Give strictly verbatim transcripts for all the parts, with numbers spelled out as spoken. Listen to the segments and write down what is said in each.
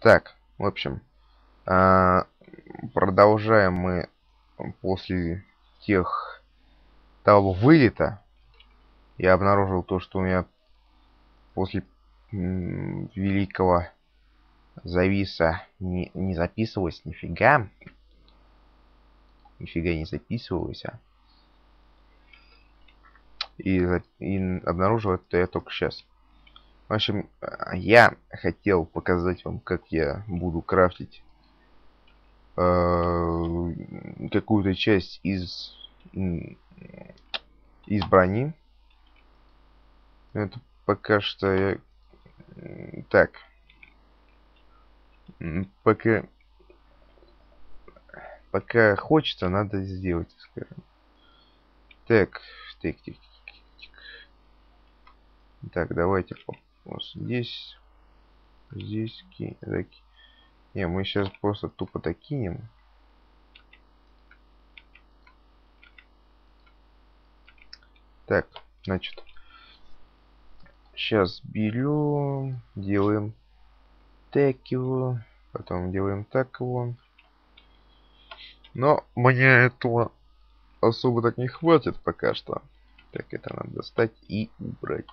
Так, в общем, а, продолжаем мы после тех того вылета. Я обнаружил то, что у меня после м, великого зависа не, не записывалось нифига. Нифига не записывалось. А. И, за- и обнаружил это я только сейчас. В общем, а, я хотел показать вам, как я буду крафтить э, какую-то часть из, м, из брони. Это пока что я... м, Так. м, Пока... Пока хочется, надо сделать, скажем. Так. Так, так, так, так. Так, давайте вот здесь. Здесь ки- так. Не, мы сейчас просто тупо докинем. Так, значит. Сейчас берем, делаем так его, потом делаем так его. Но мне этого особо так не хватит пока что. Так, это надо достать и убрать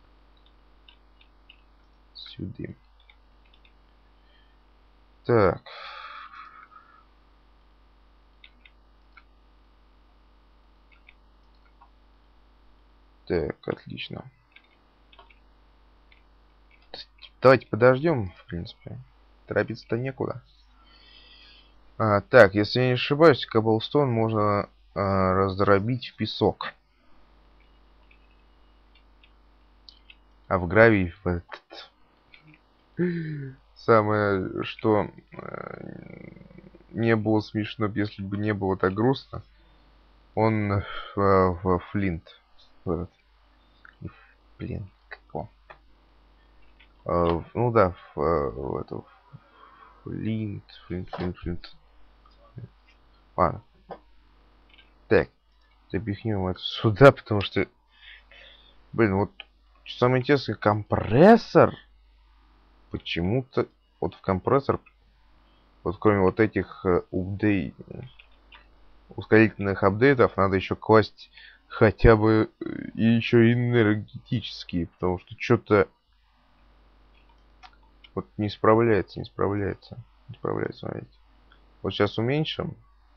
сюда. Так. Так, отлично. Давайте подождем, в принципе. Торопиться-то некуда. А, так, если я не ошибаюсь, Cobblestone можно а, раздробить в песок. А в гравий в этот... Самое, что э, не было смешно, если бы не было так грустно. Он в, в Флинт. В этот, блин, как его? Э, в- ну да, в, э, в эту Флинт, Флинт, Флинт, Флинт. Ладно. Так, запихнем это сюда, потому что, блин, вот самое интересное, компрессор почему-то вот в компрессор, вот кроме вот этих э, упдей, ускорительных апдейтов, надо еще класть хотя бы э, и еще энергетические, потому что что-то вот не справляется, не справляется, не справляется, смотрите. Вот сейчас уменьшим,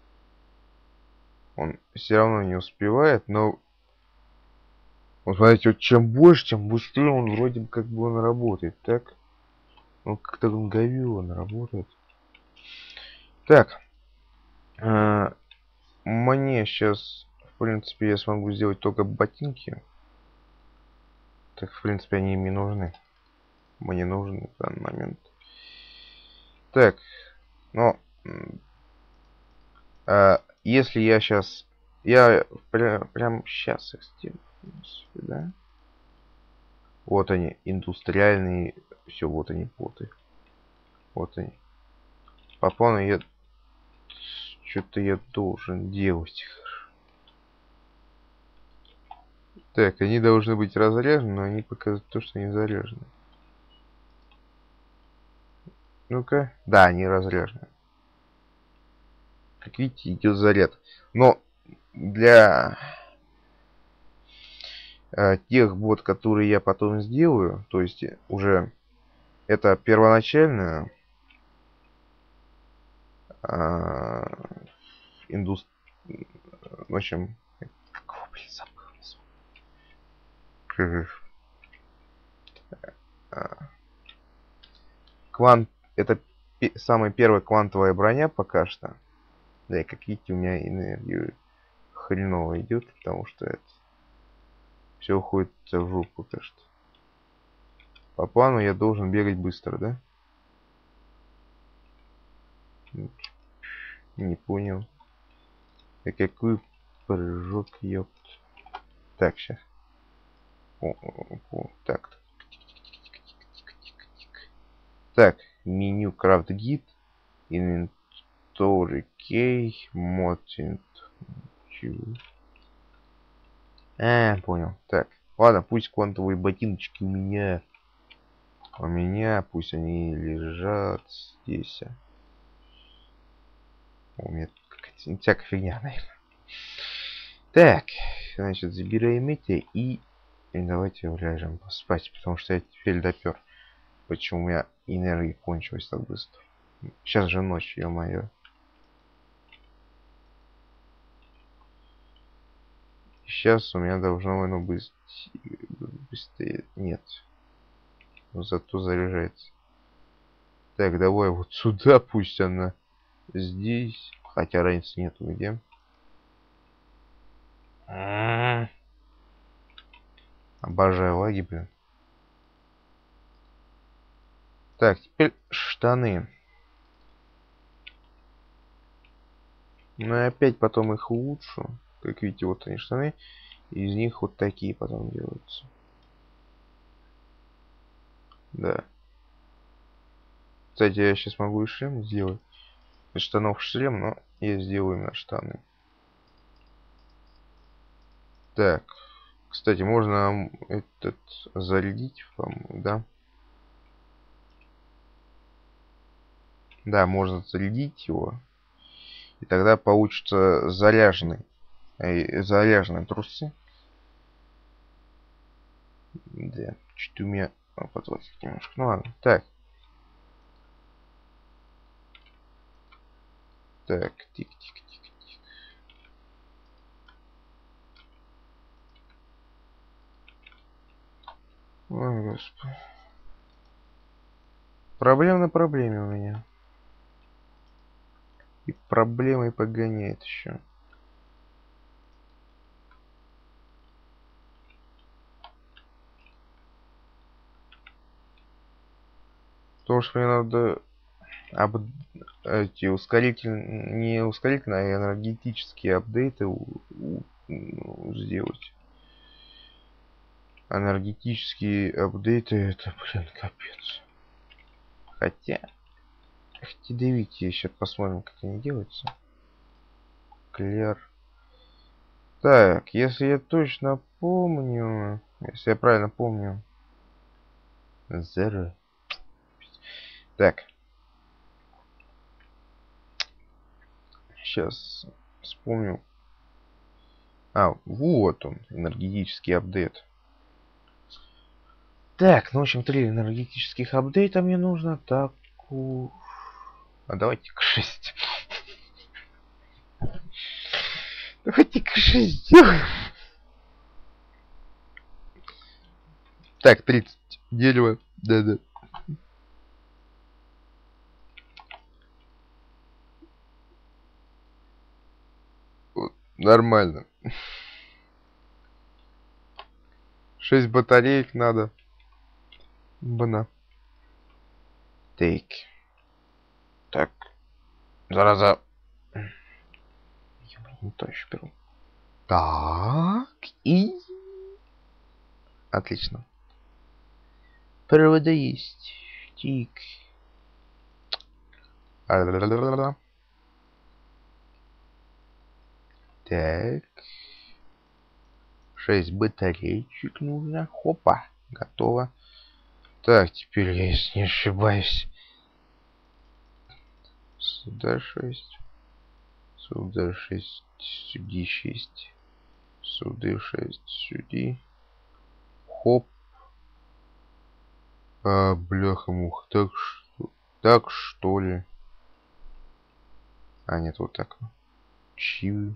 он все равно не успевает, но вот смотрите, вот чем больше, тем быстрее он вроде как бы он работает, так? Ну как-то он говёно работает. Так, э, мне сейчас, в принципе, я смогу сделать только ботинки. Так, в принципе, они им не нужны. Мне нужны в данный момент. Так, но э, если я сейчас, я прям, прям сейчас их сделаю, в принципе, да? Вот они, индустриальные, все, вот они, поты. Вот они. По плану я, что-то я должен делать. Так, они должны быть разряжены, но они показывают то, что они заряжены. Ну-ка. Да, они разряжены. Как видите, идет заряд. Но для э, тех бот, которые я потом сделаю, то есть уже это первоначальная э, индус... В общем, какого, блин, забыл название. Квант... Это пе- самая первая квантовая броня пока что. Да, и как видите, у меня энергию хреново идет, потому что это все уходит в жопу, так что. По плану я должен бегать быстро, да? Не понял. А какой прыжок, ёпт. Так, сейчас. О, о, о, так. Так, меню крафт гид. Inventory кей. Мотинг. Чего? А, понял. Так. Ладно, пусть квантовые ботиночки у меня. у меня, пусть они лежат здесь. У меня какая-то всякая фигня, наверное. Так, значит, забираем эти и... и давайте ляжем поспать, потому что я теперь допер. Почему у меня энергия кончилась так быстро. Сейчас же ночь, ё-моё. Сейчас у меня должно оно быть быстрее. Нет. Но зато заряжается. Так, давай вот сюда, пусть она здесь. Хотя разницы нету где. Обожаю лаги, блин. Так, теперь штаны. Ну и опять потом их улучшу. Как видите, вот они штаны. Из них вот такие потом делаются. Да. Кстати, я сейчас могу и шлем сделать. Из штанов шлем, но я сделаю на штаны. Так. Кстати, можно этот зарядить, да? Да, можно зарядить его. И тогда получится заряженный. Э, заряженные трусы. Да, чуть у меня подводит немножко. Ну ладно. Так. Так, тик-тик-тик-тик. Ой, господи. Проблема на проблеме у меня. И проблемой погоняет еще. Потому что мне надо об... эти ускорительные, не ускорительные, а энергетические апдейты у... У... сделать. Энергетические апдейты, это, блин, капец. Хотя, хотя давите, сейчас посмотрим, как они делаются. Клер. Так, если я точно помню, если я правильно помню, Zero. Так. Сейчас вспомню. А, вот он, энергетический апдейт. Так, ну, в общем, три энергетических апдейта мне нужно. Так, а давайте к шесть. Давайте к шесть сделаем. Так, тридцать. Дерево. Да-да. Вот, нормально. шесть батареек надо. Бана. Так. Так. Зараза. Я не то еще беру. Так. И... Отлично. Провода есть. Тик. Так. шесть батареечек нужно. Хопа. Готово. Так, теперь я, если не ошибаюсь. Сюда шесть. Сюда шесть. Сюда шесть. Сюда шесть. Сюда. Хоп. А, бляха-муха. Так что... Так что ли? А, нет, вот так. Чью.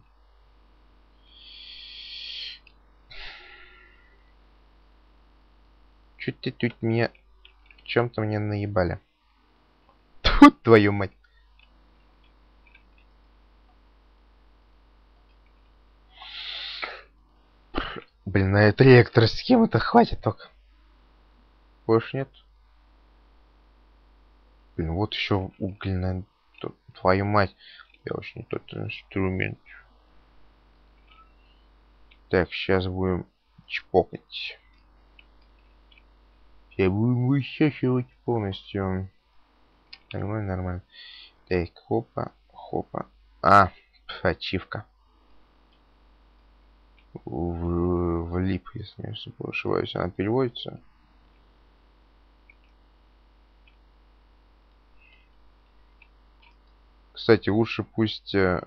Чуть ты тут меня... Чем-то мне наебали. Тут твою мать. Блин, на это реактор схемы-то хватит только. Больше нет. Блин, вот еще угольная... Твою мать. Я очень тот инструмент. Так, сейчас будем чпокать. Сейчас будем высчащивать полностью. Нормально, нормально. Так, хопа, хопа. А, ачивка. В, влип, если не ошибаюсь, она переводится. Кстати, лучше пусть э,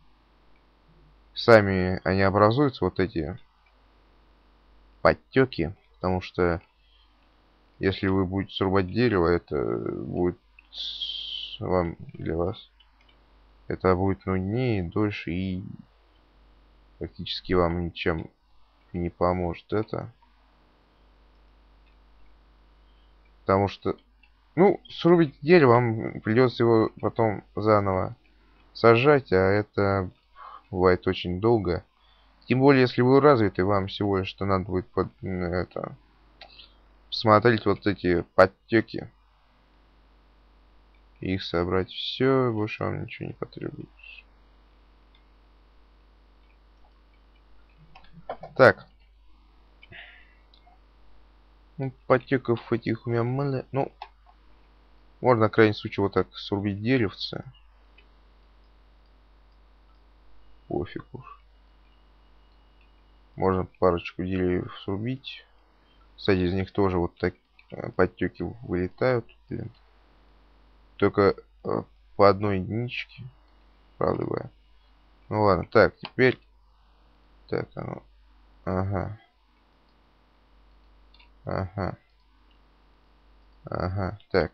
сами они образуются, вот эти подтеки, потому что если вы будете срубать дерево, это будет вам для вас. Это будет нуднее, дольше и практически вам ничем не поможет это. Потому что, ну, срубить дерево, вам придется его потом заново сажать, а это бывает очень долго. Тем более, если вы развиты, вам всего лишь что надо будет под, это, смотреть вот эти подтеки. И их собрать. Все, больше вам ничего не потребуется. Так. Ну, подтеков этих у меня мало. Ну, можно, на крайний случай, вот так срубить деревце. Пофиг уж. Можно парочку деревьев срубить. Кстати, из них тоже вот так подтеки вылетают. Блин. Только э, по одной единичке. Правда говоря. Ну ладно, так, теперь. Так, оно. Ага. Ага. Ага. Так.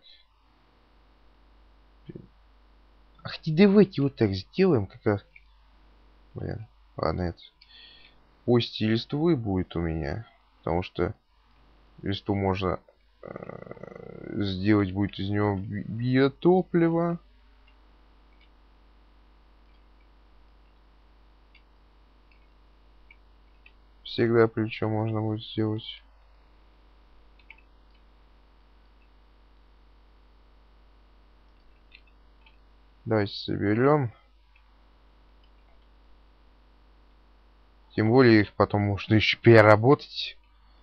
Ах, давайте вот так сделаем, как раз. Блин, ладно, это. Пусть и листвы будет у меня. Потому что листу можно э, сделать будет из него би биотопливо. Всегда причем можно будет сделать. Давайте соберем. Тем более их потом можно еще переработать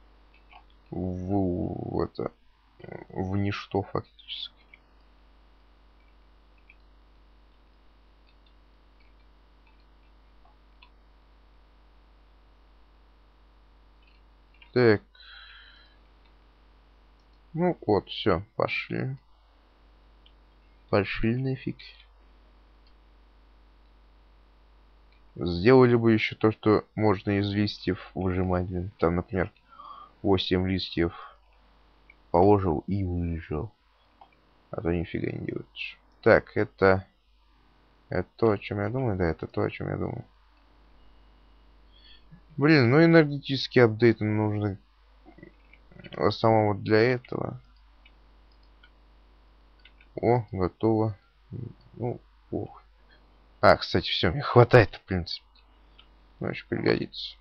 в, в это в ничто фактически. Так. Ну вот, все, пошли. Пошли нафиг. Сделали бы еще то, что можно из листьев выжимать. Там, например, восемь листьев положил и выжил. А то нифига не делаешь. Так, это... Это то, о чем я думаю? Да, это то, о чем я думаю. Блин, ну энергетический апдейт нужно в основном вот для этого. О, готово. Ну, ох. А, кстати, все, мне хватает, в принципе. Ну, еще пригодится.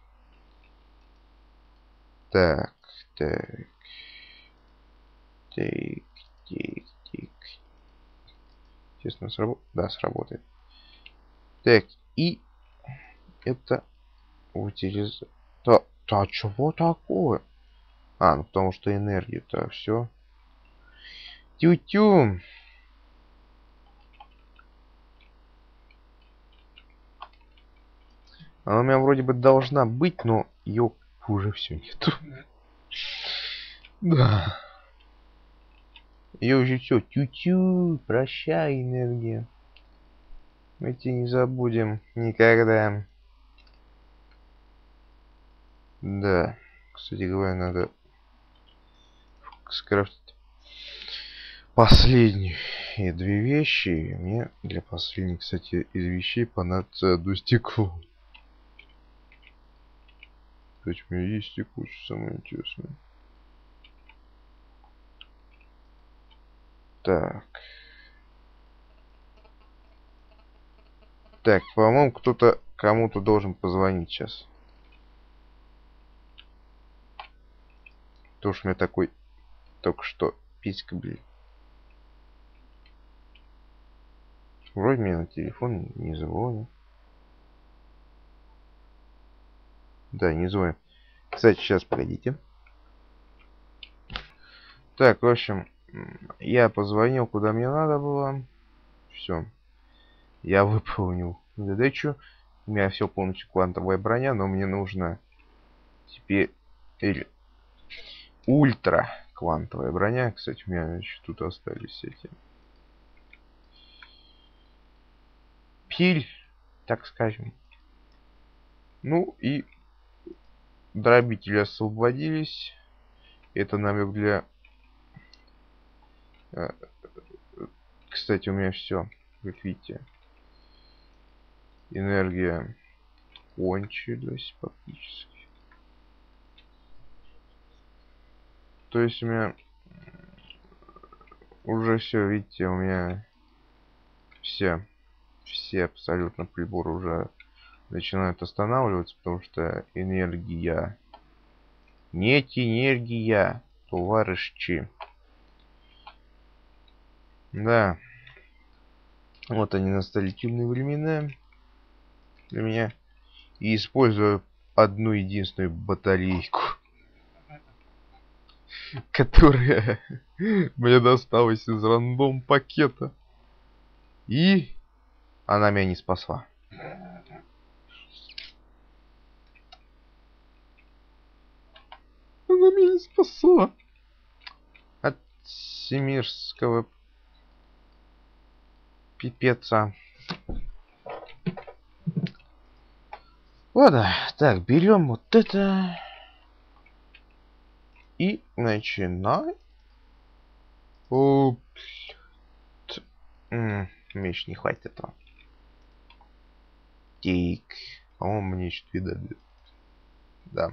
Так, так. Так, так, так. Честно, сработает? Да, сработает. Так, и это утилизация. Да, да, чего такое? А, ну потому что энергия-то все. Тю-тю. Она у меня вроде бы должна быть, но ее уже все нету. Да. Ее уже все. Тю-тю. Прощай, энергия. Мы тебя не забудем никогда. Да. Кстати говоря, надо скрафтить последние две вещи. Мне для последних, кстати, из вещей понадобится одно стекло. Кстати, у меня есть текучее, самое интересное. Так. Так, по-моему, кто-то кому-то должен позвонить сейчас. Потому что у меня такой только что писька, блин. Вроде мне на телефон не звонит. Да, не звонит. Кстати, сейчас погодите. Так, в общем, я позвонил, куда мне надо было. Все. Я выполнил задачу. У меня все полностью квантовая броня, но мне нужно теперь или ультра квантовая броня. Кстати, у меня еще тут остались эти стиль, так скажем. Ну и дробители освободились. Это навык для... Кстати, у меня все, как видите. Энергия кончилась фактически. То есть у меня уже все, видите, у меня все, все абсолютно приборы уже начинают останавливаться, потому что энергия... Нет энергия, товарищи. Да. Вот они настали темные времена для меня. И использую одну единственную батарейку, которая мне досталась из рандом пакета. И она меня не спасла. Она меня не спасла от всемирского пипеца. Ладно, так, берем вот это и начинаем. О, меч не хватит этого. Так, по-моему, мне еще две дали. Да.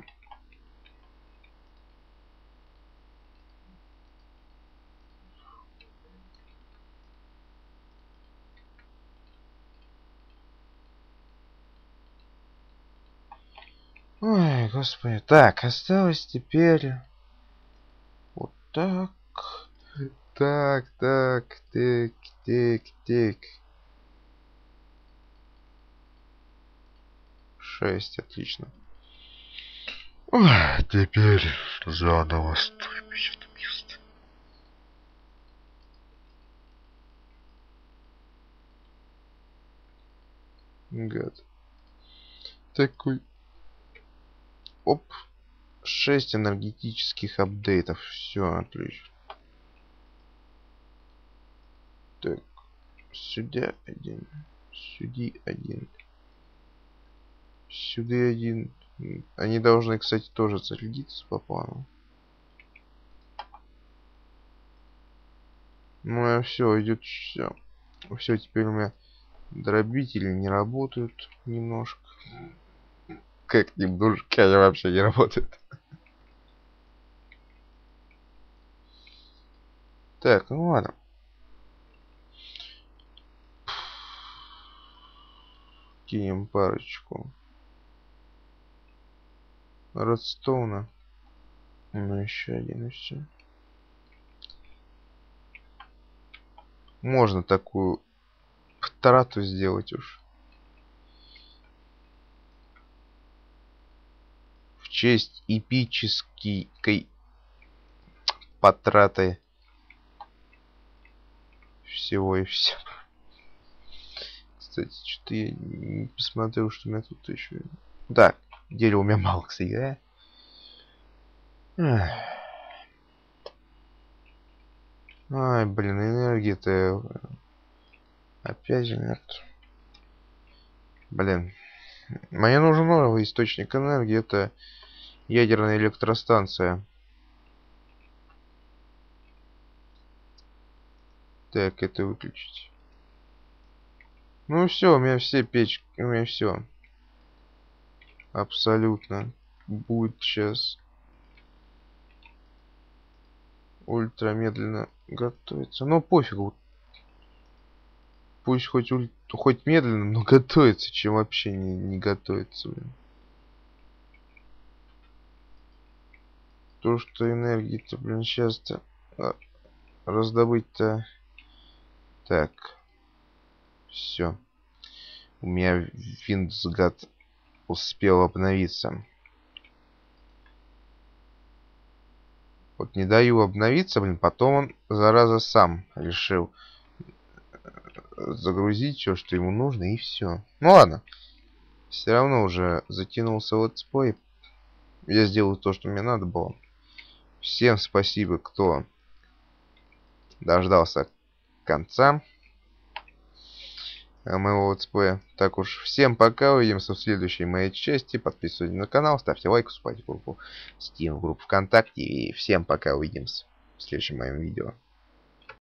Ой, господи. Так, осталось теперь вот так. Так, так, так, так, так. Шесть, отлично. Ой, теперь заново строимся это место. Гад. Такой. Оп. шесть энергетических апдейтов. Все, отлично. Так. Сюда один. Сюда один. Сюда один. Они должны, кстати, тоже зарядиться по плану. Ну, все, идет все. Все, теперь у меня дробители не работают немножко. Как немножко, они вообще не работают. Так, ну ладно. Кинем парочку Редстоуна. Ну, еще один и все. Можно такую трату сделать уж. В честь эпической потраты всего и все. Кстати, что-то я не посмотрел, что у меня тут еще. Так, дерева у меня мало, кстати, да? Ай, блин, энергии-то опять же нет. Блин. Мне нужен новый источник энергии. Это ядерная электростанция. Так, это выключить. Ну все, у меня все печки, у меня все. Абсолютно. Будет сейчас ультра медленно готовится. Но пофигу. Пусть хоть уль... хоть медленно, но готовится, чем вообще не, не готовится. Блин. То, что энергии-то, блин, сейчас-то раздобыть-то. Так. Все. У меня Windows гад успел обновиться. Вот не даю обновиться, блин, потом он, зараза, сам решил загрузить все, что ему нужно, и все. Ну ладно. Все равно уже затянулся летсплей. Я сделал то, что мне надо было. Всем спасибо, кто дождался конца. моего летсплея. Так уж, всем пока, увидимся в следующей моей части. Подписывайтесь на канал, ставьте лайк, вступайте в группу Steam, в группу ВКонтакте. И всем пока, увидимся в следующем моем видео.